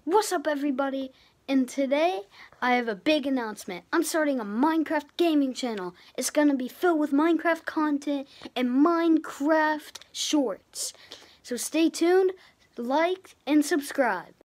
What's up, everybody? And today I have a big announcement. I'm starting a Minecraft gaming channel. It's gonna be filled with Minecraft content and Minecraft shorts. So stay tuned, like, and subscribe.